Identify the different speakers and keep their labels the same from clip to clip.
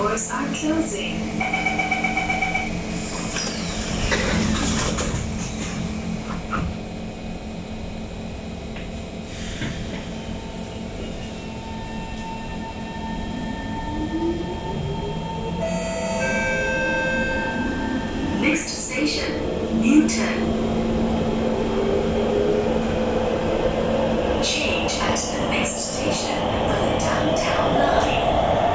Speaker 1: doors are closing. Next station, Newton. Change at the next station for the downtown line.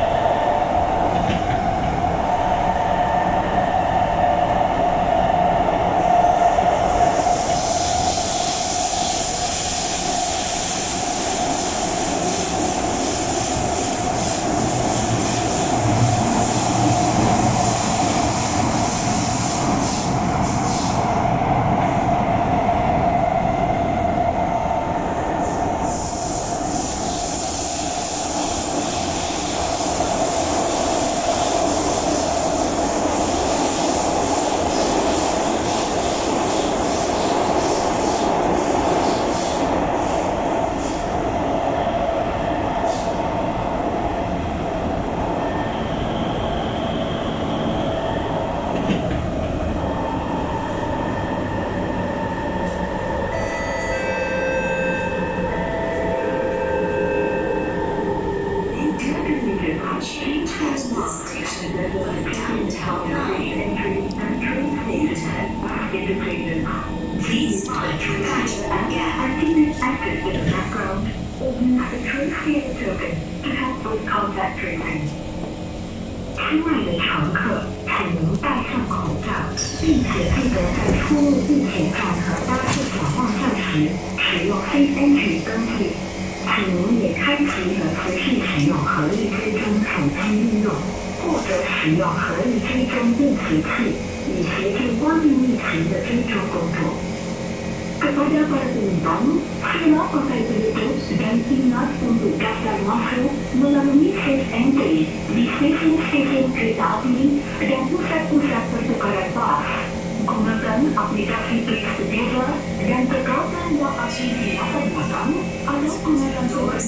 Speaker 1: Please mind your pattern and gap.
Speaker 2: Activate active in the background or use the trace theater token to help with contact tracing. 亲爱的乘客，请您戴上口罩，并且记得在出入地铁站和巴士小望站时使用 Face Entry 登记。请您也开启和持续使用合力追踪手机应用，或者使用合力追踪便携器，以协助关闭疫情的追踪工作。Kepada para penumpang, sila pakai Bluetooth dan ingat untuk daftar masuk melalui Safe Entry di stesen-stesen kereta api dan pusat-pusat pertukaran bas. Gunakan aplikasi Trace Together dan tegalkan lokasi di lapan belakang atau gunakan doors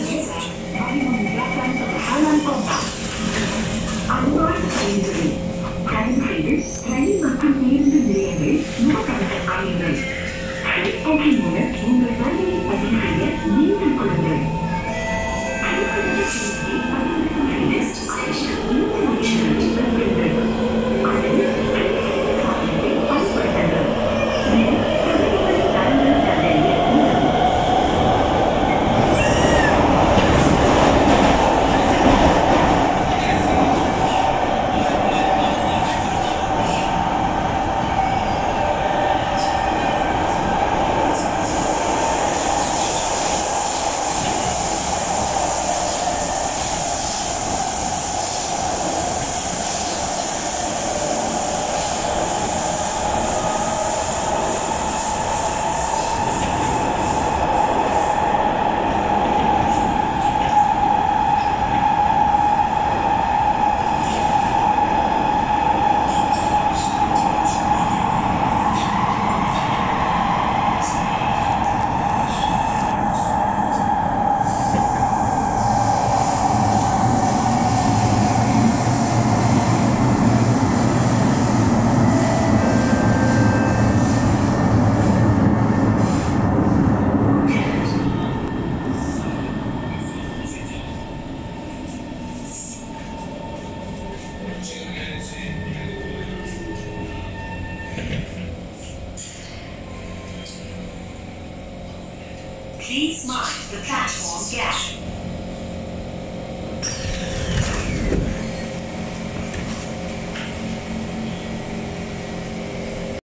Speaker 2: bagi memudahkan pemesanan kontak. Anda sendiri. Saya sendiri, saya mempunyai bendera bukan sekali. Entry-nya membebani adanya minta kolonial.
Speaker 1: Next station, Newton. Please mind the platform gap.